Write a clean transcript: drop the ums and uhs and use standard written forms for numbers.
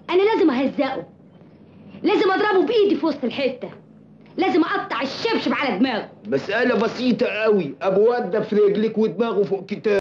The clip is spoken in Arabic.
انا لازم اهزقه، لازم اضربه بايدي في وسط الحته، لازم اقطع الشبشب على دماغه. مسألة بسيطة قوي، ابو ودة في رجلك ودماغه فوق كتاب.